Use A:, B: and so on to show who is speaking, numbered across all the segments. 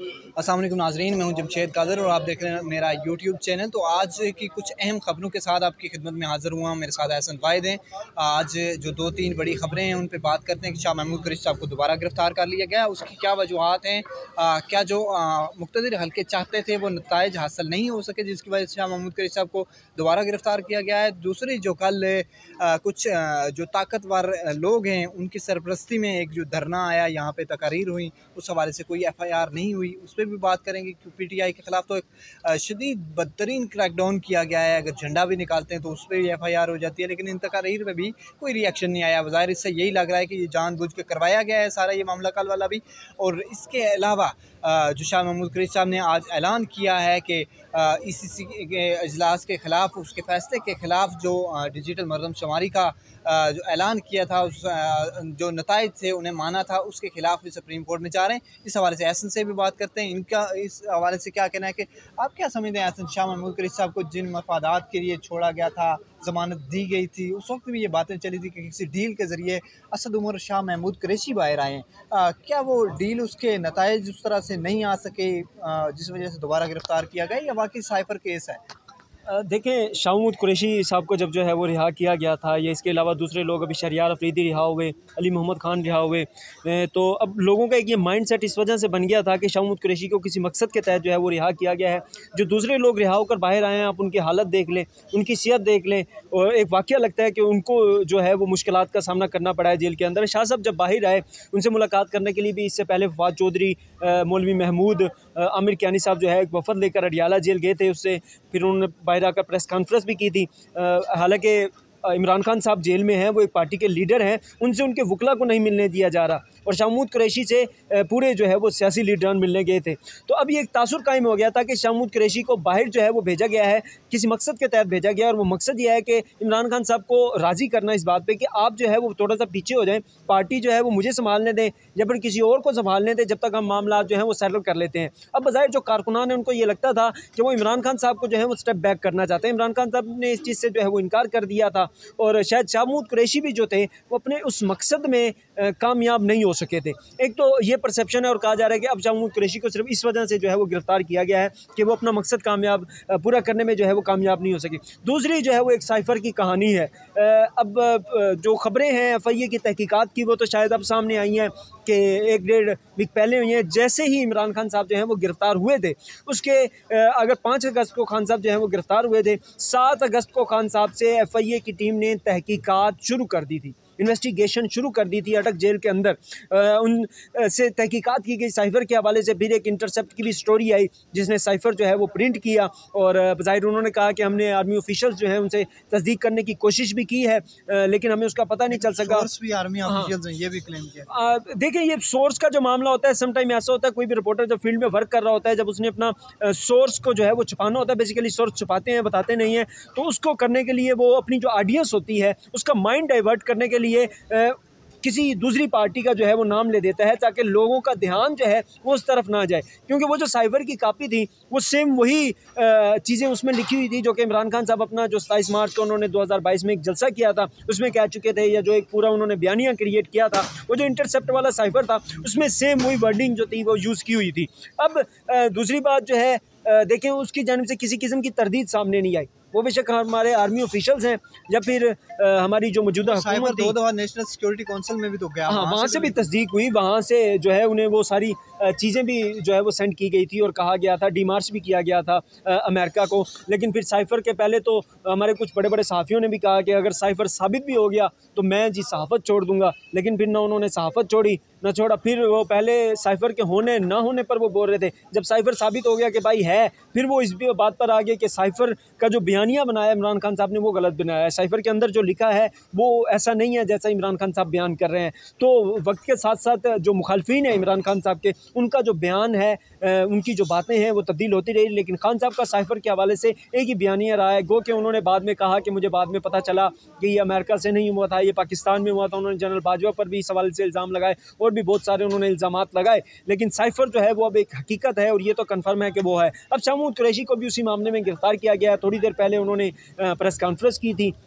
A: अस्सलाम वालेकुम नाज़रीन, मैं हूं जमशेद कादर और आप देख रहे हैं मेरा यूट्यूब चैनल। तो आज की कुछ अहम ख़बरों के साथ आपकी खिदमत में हाज़िर हुआ। मेरे साथ एहसन वाहिद हैं। आज जो 2-3 बड़ी ख़बरें हैं उन पे बात करते हैं कि शाह महमूद कुरैशी साहब को दोबारा गिरफ़्तार कर लिया गया, उसकी क्या वजूहात हैं, क्या जो मुक़्तदिर हल्के चाहते थे वो नताइज हासिल नहीं हो सके जिसकी वजह से शाह महमूद कुरैशी साहब को दोबारा गिरफ़्तार किया गया है। दूसरी जो कल कुछ जो ताकतवर लोग हैं उनकी सरपरस्ती में एक जो धरना आया, यहाँ पे तकारीर हुई, उस हवाले से कोई FIR नहीं हुई, उस पर भी बात करेंगे कि PTI के ख़िलाफ़ तो एक शदीद बदतरीन क्रैकडाउन किया गया है। अगर झंडा भी निकालते हैं तो उस पर भी FIR हो जाती है, लेकिन इन तकारीर में भी कोई रिएक्शन नहीं आया। ज़ाहिर इससे यही लग रहा है कि ये जानबूझ के करवाया गया है सारा ये मामला कल वाला भी। और इसके अलावा जो शाह महमूद कुरैशी साहब ने आज ऐलान किया है कि ICC के अजलास के ख़िलाफ़, उसके फ़ैसले के ख़िलाफ़ जो डिजिटल मरदमशुमारी का जो ऐलान किया था, उस जो नताइज थे उन्हें माना था, उसके ख़िलाफ़ भी सुप्रीम कोर्ट में जा रहे हैं। इस हवाले से एहसन से भी बात करते हैं, इनका इस हवाले से क्या कहना है कि आप क्या समझते हैं एहसन, शाह महमूद कुरैशी साहब को जिन मफादात के लिए छोड़ा गया था, ज़मानत दी गई थी, उस वक्त भी ये बातें चली थी कि किसी डील के ज़रिए असद उमर शाह महमूद कुरैशी बाहर आए हैं। क्या वो डील, उसके नताइज उस तरह से नहीं आ सके जिस वजह से दोबारा गिरफ़्तार किया गया, या बाकी साइफ़र केस है?
B: देखें, शाह महमूद कुरैशी साहब को जब जो है वो रिहा किया गया था, या इसके अलावा दूसरे लोग अभी शहरियार अफरीदी रिहा हुए, अली मोहम्मद ख़ान रिहा हुए, तो अब लोगों का एक ये माइंड सेट इस वजह से बन गया था कि शाह महमूद कुरैशी को किसी मकसद के तहत जो है वो रिहा किया गया है। जो दूसरे लोग रिहा होकर बाहर आए हैं, आप उनकी हालत देख लें, उनकी सेहत देख लें, और एक वाक़या लगता है कि उनको जो है वो मुश्किलात का सामना करना पड़ा है जेल के अंदर। शाह साहब जब बाहर आए, उनसे मुलाकात करने के लिए भी इससे पहले फवाद चौधरी, मौलवी महमूद, आमिर कियानी साहब जो है एक वफ़द लेकर अडियाला जेल गए थे। उससे फिर उन्होंने बाहर आकर प्रेस कॉन्फ्रेंस भी की थी। हालांकि इमरान खान साहब जेल में हैं, वो एक पार्टी के लीडर हैं, उनसे उनके वकला को नहीं मिलने दिया जा रहा, और शाह महमूद कुरैशी से पूरे जो है वो सियासी लीडरान मिलने गए थे। तो अब ये एक तासुर कायम हो गया था कि शाह महमूद कुरैशी को बाहर जो है वो भेजा गया है, किसी मकसद के तहत भेजा गया है, और वो मकसद ये है कि इमरान खान साहब को राज़ी करना इस बात पर कि आप जो है वो थोड़ा सा पीछे हो जाएँ, पार्टी जो है वो मुझे संभालने दें या फिर किसी और को संभालने दें, जब तक हम मामला जो है वो सेटल कर लेते हैं। अब बज़ाहिर जो कारकुनान है, उनको ये लगता था कि वो इमरान खान साहब को जो है वो स्टेप बैक करना चाहते हैं। इमरान खान साहब ने इस चीज़ से जो है वो इनकार कर दिया था, और शायद शाह महमूद कुरैशी भी जो थे वो अपने उस मकसद में कामयाब नहीं हो सके थे। एक तो ये परसेप्शन है, और कहा जा रहा है कि अब शाह महमूद कुरैशी को सिर्फ इस वजह से जो है वो गिरफ़्तार किया गया है कि वो अपना मकसद पूरा करने में जो है वो कामयाब नहीं हो सके। दूसरी जो है वो एक साइफ़र की कहानी है। अब जो ख़बरें हैं FIA की तहकीकात की, वो तो शायद अब सामने आई हैं कि 1-1.5 वीक पहले हुई हैं। जैसे ही इमरान खान साहब जो हैं वो गिरफ़्तार हुए थे, उसके अगर 5 अगस्त को खान साहब जो हैं वो गिरफ़्तार हुए थे, 7 अगस्त को खान साहब से FIA की टीम ने तहकीकात शुरू कर दी थी, इन्वेस्टिगेशन शुरू कर दी थी अटक जेल के अंदर। उन से तहकीकात की गई साइफ़र के हवाले से। फिर एक इंटरसेप्ट की भी स्टोरी आई जिसने साइफ़र जो है वो प्रिंट किया, और ज़ाहिर उन्होंने कहा कि हमने आर्मी ऑफिशियल्स जो हैं उनसे तस्दीक करने की कोशिश भी की है, लेकिन हमें उसका पता नहीं चल सका।
A: सोर्स भी आर्मी ऑफिशियल्स हैं, ये भी क्लेम किया।
B: देखिए, ये सोर्स का जो मामला होता है, समटाइम ऐसा होता है, कोई भी रिपोर्टर जब फील्ड में वर्क कर रहा होता है, जब उसने अपना सोर्स को जो है वो छुपाना होता है, बेसिकली सोर्स छुपाते हैं, बताते नहीं हैं, तो उसको करने के लिए वो अपनी जो ऑडियंस होती है उसका माइंड डाइवर्ट करने के लिए किसी दूसरी पार्टी का जो है वो नाम ले देता है, ताकि लोगों का ध्यान जो है वो उस तरफ ना जाए। क्योंकि वो जो साइफ़र की कापी थी वो सेम वही चीज़ें उसमें लिखी हुई थी जो कि इमरान खान साहब अपना जो 27 मार्च को उन्होंने 2022 में एक जलसा किया था उसमें कह चुके थे, या जो एक पूरा उन्होंने बयानिया क्रिएट किया था, वो जो इंटरसेप्ट वाला साइफ़र था उसमें सेम वही वर्डिंग जो थी वो यूज़ की हुई थी। अब दूसरी बात जो है, देखें, उसकी जानिब से किसी किस्म की तरदीद सामने नहीं आई। वो बेशक हमारे आर्मी ऑफिशियल्स हैं या फिर हमारी जो मौजूदा हुकूमत थी,
A: 2 दफ़ा नेशनल सिक्योरिटी काउंसिल में भी तो गया,
B: हाँ, वहाँ से भी तस्दीक हुई, वहाँ से जो है उन्हें वो सारी चीज़ें भी जो है वो सेंड की गई थी, और कहा गया था, डीमार्च भी किया गया था अमेरिका को। लेकिन फिर साइफ़र के पहले तो हमारे कुछ बड़े बड़े सहाफ़ियों ने भी कहा कि अगर साइफ़र साबित भी हो गया तो मैं जी सहाफ़त छोड़ दूँगा, लेकिन फिर ना उन्होंने सहाफ़त छोड़ी ना छोड़ा। फिर वो पहले साइफ़र के होने ना होने पर वो बोल रहे थे, जब साइफ़र साबित हो गया कि भाई है, फिर वो इस बात पर आ गए कि साइफ़र का जो बयानिया बनाया इमरान खान साहब ने वो गलत बनाया है, साइफ़र के अंदर जो लिखा है वो ऐसा नहीं है जैसा इमरान खान साहब बयान कर रहे हैं। तो वक्त के साथ साथ जो मुखालफीन है इमरान खान साहब के, उनका जो बयान है, उनकी जो बातें हैं वो तब्दील होती रही, लेकिन खान साहब का साइफ़र के हवाले से एक ही बयानिया रहा है। गो कि उन्होंने बाद में कहा कि मुझे बाद में पता चला कि ये अमेरिका से नहीं हुआ था, ये पाकिस्तान में हुआ था। उन्होंने जनरल बाजवा पर भी इस हवाले से इल्ज़ाम लगाए, और भी बहुत सारे उन्होंने इल्ज़ामात लगाए, लेकिन साइफ़र जो है वो अब एक हकीकत है, और ये तो कन्फर्म है कि वो है। अब शाह महमूद कुरैशी को भी उसी मामले में गिरफ़्तार किया गया है। थोड़ी देर पहले उन्होंने प्रेस कॉन्फ्रेंस की थी,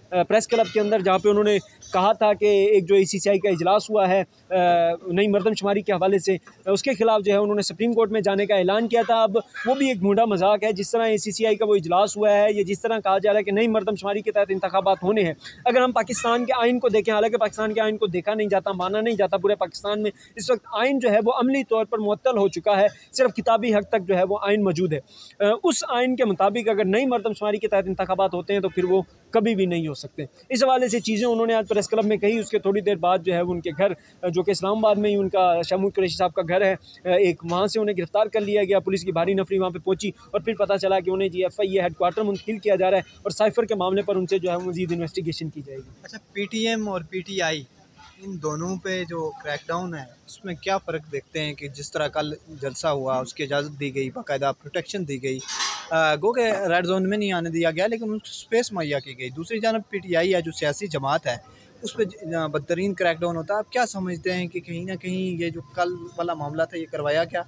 B: प्रेस क्लब के अंदर, जहाँ पे उन्होंने कहा था कि एक जो ACCI का इजलास हुआ है नई मरदमशुमारी के हवाले से, उसके खिलाफ जो है उन्होंने सुप्रीम कोर्ट में जाने का ऐलान किया था। अब वो भी एक मूडा मजाक है, जिस तरह ACCI का वो इजलास हुआ है, ये जिस तरह कहा जा रहा है कि नई मरदमशुमारी के तहत इंतखाबात होने हैं। अगर हम पाकिस्तान के आइन को देखें, हालांकि पाकिस्तान के आइन को देखा नहीं जाता, माना नहीं जाता पूरे पाकिस्तान में, इस वक्त आइन जो है वो अमली तौर पर मुअत्तल हो चुका है, सिर्फ किताबी हद तक जो है वो आइन मौजूद है। उस आइन के मुताबिक अगर नई मरदमशुमारी के तहत इंतखाबात होते हैं तो फिर वो कभी भी नहीं हो सकते। इस हवाले से चीज़ें उन्होंने आज प्रेस क्लब में कही। उसके थोड़ी देर बाद जो है उनके घर, जो कि इस्लामाबाद में ही उनका शाह महमूद कुरैशी साहब का घर है, एक वहाँ से उन्हें गिरफ्तार कर लिया गया। पुलिस की भारी नफरी वहाँ पे पहुंची और फिर पता चला कि उन्हें GFI हेडक्वार्टर मुंतकिल किया जा रहा है और साइफर के मामले पर उनसे जो है मज़ीद इन्वेस्टिगेशन की जाएगी।
A: अच्छा, PTM और PTI इन दोनों पे जो क्रैकडाउन है उसमें क्या फ़र्क देखते हैं कि जिस तरह कल जलसा हुआ उसकी इजाज़त दी गई, बाकायदा प्रोटेक्शन दी गई, गो के रेड जोन में नहीं आने दिया गया लेकिन उसको स्पेस मुहैया की गई। दूसरी जानब PTI है जो सियासी जमात है, उस पर बदतरीन क्रैकडाउन होता है। आप क्या समझते हैं कि कहीं ना कहीं ये जो कल वाला मामला था ये करवाया क्या?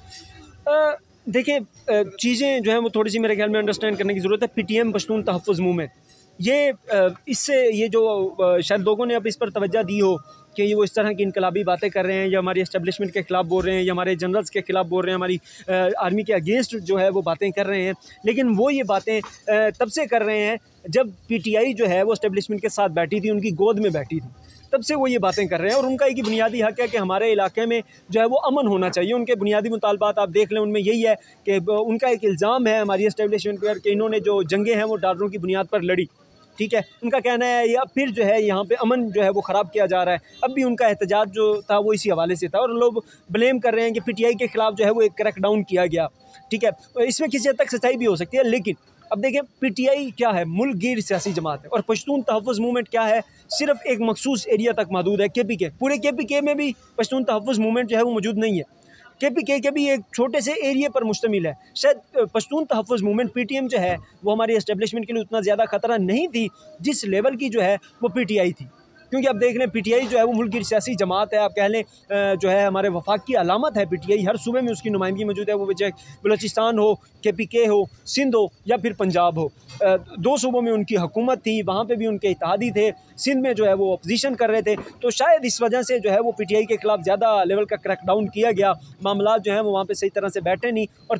B: देखिए, चीज़ें जो है वो थोड़ी सी मेरे ख्याल में अंडरस्टैंड करने की ज़रूरत है। PTM पश्तून तहफ़्फ़ुज़ मूवमेंट, ये इससे ये जो शायद लोगों ने अब इस पर तवज्जो दी हो कि ये वो इस तरह की इनकलाबी बातें कर रहे हैं या हमारी एस्टेब्लिशमेंट के ख़िलाफ़ बोल रहे हैं या हमारे जनरल्स के ख़िलाफ़ बोल रहे हैं, हमारी आर्मी के अगेंस्ट जो है वो बातें कर रहे हैं। लेकिन वो ये बातें तब से कर रहे हैं जब PTI जो है वो एस्टेब्लिशमेंट के साथ बैठी थी, उनकी गोद में बैठी थी, तब से वो ये बातें कर रहे हैं। और उनका एक बुनियादी हक़ है कि हमारे इलाके में जो है वो अमन होना चाहिए। उनके बुनियादी मुतालबात आप देख लें, उनमें यही है कि उनका एक इल्ज़ाम है हमारी एस्टेब्लिशमेंट पर कि इन्होंने जो जंगें हैं वो डॉलरों की बुनियाद पर लड़ी। ठीक है, उनका कहना है या फिर जो है यहाँ पे अमन जो है वो ख़राब किया जा रहा है। अब भी उनका एहतजाज जो था वो इसी हवाले से था और लोग ब्लेम कर रहे हैं कि PTI के ख़िलाफ़ जो है वो एक क्रैकडाउन किया गया। ठीक है, इसमें किसी हद तक सच्चाई भी हो सकती है, लेकिन अब देखें PTI क्या है, मुल्क गिर सियासी जमात है और पश्तून तहफ़्फ़ुज़ मूवमेंट क्या है, सिर्फ एक मखसूस एरिया तक महदूद है। KPK, पूरे KPK में भी पश्तून तहफ़्फ़ुज़ मूवमेंट जो है वो मौजूद नहीं है। KPK के भी एक छोटे से एरिया पर मुश्तमिल है। शायद पश्तून तहफ़्फ़ुज़ मूवमेंट PTM जो है वो हमारी एस्टेब्लिशमेंट के लिए उतना ज़्यादा ख़तरा नहीं थी जिस लेवल की जो है वो PTI थी। क्योंकि आप देख लें PTI जो है वो मुल्क की सियासी जमात है, आप कह लें जो है हमारे वफाक की अलामत है PTI। हर सूबे में उसकी नुमाइंदगी मौजूद है, वो चाहे बलूचिस्तान हो, KPK हो, सिंध हो या फिर पंजाब हो। 2 सूबों में उनकी हुकूमत थी, वहाँ पे भी उनके इत्तेहादी थे, सिंध में जो है वो अपोजिशन कर रहे थे। तो शायद इस वजह से जो है वो PTI के ख़िलाफ़ ज़्यादा लेवल का क्रैकडाउन किया गया, मामला जो है वो वहाँ पे सही तरह से बैठे नहीं। और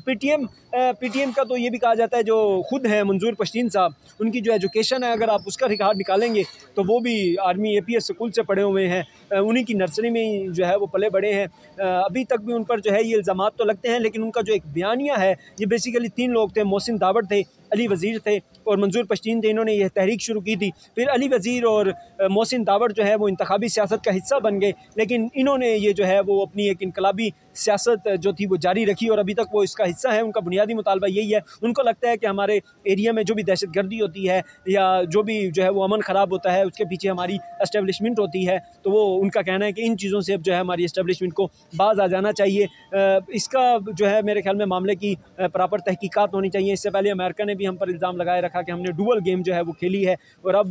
B: PTM का तो ये भी कहा जाता है, जो खुद हैं मंजूर पश्तीन साहब, उनकी जो एजुकेशन है अगर आप उसका रिकॉर्ड निकालेंगे तो वो भी आर्मी APS स्कूल से पढ़े हुए हैं, उन्हीं की नर्सरी में ही जो है वो पले बड़े हैं। अभी तक भी उन पर जो है ये इल्ज़ामात तो लगते हैं, लेकिन उनका जो एक बयानिया है, ये बेसिकली 3 लोग थे, मोहसिन दावड़ थे, अली वज़ीर थे और मंजूर पश्तीन थे। इन्होंने यह तहरीक शुरू की थी। फिर अली वज़ीर और मोहसिन दावड़ जो है वो इंतखाबी सियासत का हिस्सा बन गए, लेकिन इन्होंने ये जो है वो अपनी एक इनकलाबी सियासत जो थी वो जारी रखी और अभी तक वो इसका हिस्सा है। उनका बुनियादी मुतालबा यही है, उनको लगता है कि हमारे एरिया में जो भी दहशतगर्दी होती है या जो भी जो है वो अमन ख़राब होता है, उसके पीछे हमारी एस्टेब्लिशमेंट होती है। तो वो उनका कहना है कि इन चीज़ों से अब जो है हमारी एस्टेब्लिशमेंट को बाज आ जाना चाहिए। इसका जो है मेरे ख्याल में मामले की प्रॉपर तहकीकात होनी चाहिए। इससे पहले अमेरिका ने भी हम पर इल्ज़ाम लगाए रखा कि हमने डुअल गेम जो है वो खेली है और अब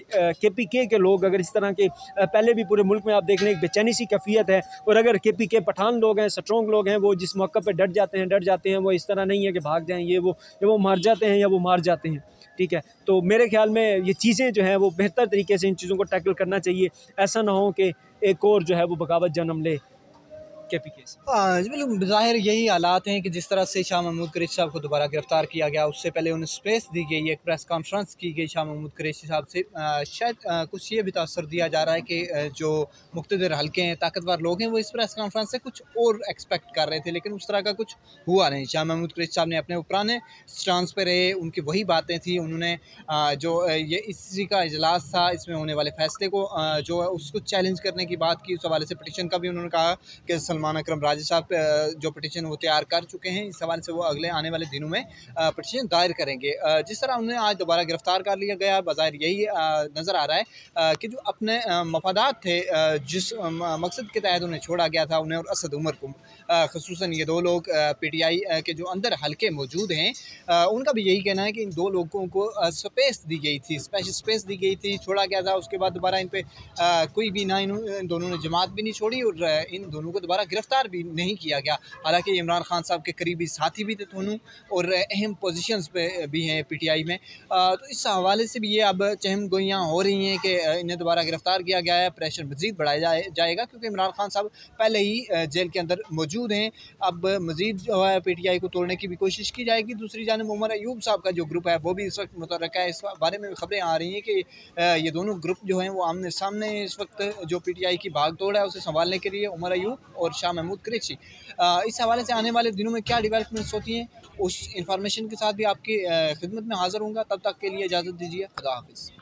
B: KPK के लोग अगर इस तरह के, पहले भी पूरे मुल्क में आप देख लें एक बेचैनी सी कैफियत है और अगर KPK पठान लोग हैं, स्ट्रॉन्ग लोग हैं, वो जिस मौके पर डट जाते हैं, वो इस तरह नहीं है कि भाग जाएँ, ये वो मर जाते हैं या वो मार जाते हैं। ठीक है, तो मेरे ख्याल में ये चीज़ें जो हैं वो बेहतर तरीके से इन चीज़ों को टैकल करना चाहिए। ऐसा ना हो कि एक और जो है वो बगावत जन्म ले KPK से।
A: बिल्कुल ज़ाहिर यही हालात हैं कि जिस तरह से शाह महमूद कुरैशी साहब को दोबारा गिरफ़्तार किया गया, उससे पहले उन्हें स्पेस दी गई, एक प्रेस कॉन्फ्रेंस की गई शाह महमूद कुरैशी साहब से। शायद कुछ ये भी तासर दिया जा रहा है कि जो मुक़्तदर हल्के हैं, ताकतवर लोग हैं, वो इस प्रेस कॉन्फ्रेंस से कुछ और एक्सपेक्ट कर रहे थे, लेकिन उस तरह का कुछ हुआ नहीं। शाह महमूद कुरैशी साहब ने अपने पुराने स्टांस पे रहे, उनकी वही बातें थी। उन्होंने जो ये इसी का इजलास था, इसमें होने वाले फ़ैसले को जो है उसको चैलेंज करने की बात की। उस हवाले से पटिशन का भी उन्होंने कहा कि सलमान अकरम राजी साहब जो पटिशन वो तैयार कर चुके हैं, इस सवाल से वो अगले आने वाले दिनों में पटिशन दायर करेंगे। जिस तरह उन्हें आज दोबारा गिरफ्तार कर लिया गया, बाज़ाहिर यही नज़र आ रहा है कि जो अपने मफादात थे, जिस मकसद के तहत उन्हें छोड़ा गया था, उन्हें और असद उमर को, ख़ुसूसन ये 2 लोग PTI के जो अंदर हल्के मौजूद हैं, उनका भी यही कहना है कि इन 2 लोगों को स्पेस दी गई थी, स्पेशल स्पेस दी गई थी, छोड़ा गया था। उसके बाद दोबारा इन पर कोई भी ना, इन दोनों ने जमात भी नहीं छोड़ी और इन दोनों को दोबारा गिरफ्तार भी नहीं किया गया। हालांकि इमरान खान साहब के करीबी साथी भी थे दोनों और अहम पोजीशंस पे भी हैं पीटीआई में। तो इस हवाले से भी ये अब चहम गोइयाँ हो रही हैं कि इन्हें दोबारा गिरफ्तार किया गया है, प्रेशर मज़ीद बढ़ाया जाएगा क्योंकि इमरान खान साहब पहले ही जेल के अंदर मौजूद हैं। अब मज़ीद जो है पीटीआई को तोड़ने की भी कोशिश की जाएगी। दूसरी जानिब उमर अयूब साहब का जो ग्रुप है वो भी इस वक्त मुतरक्का है। इस बारे में खबरें आ रही हैं कि ये दोनों ग्रुप जो हैं वो आमने सामने इस वक्त जो पीटीआई की भाग दौड़ है उसे संभालने के लिए, उमर अयूब और शाह महमूद कुरैशी। इस हवाले से आने वाले दिनों में क्या डेवलपमेंट्स होती हैं उस इंफॉर्मेशन के साथ भी आपकी खिदमत में हाज़िर होऊंगा। तब तक के लिए इजाज़त दीजिए। खुदा हाफिज़।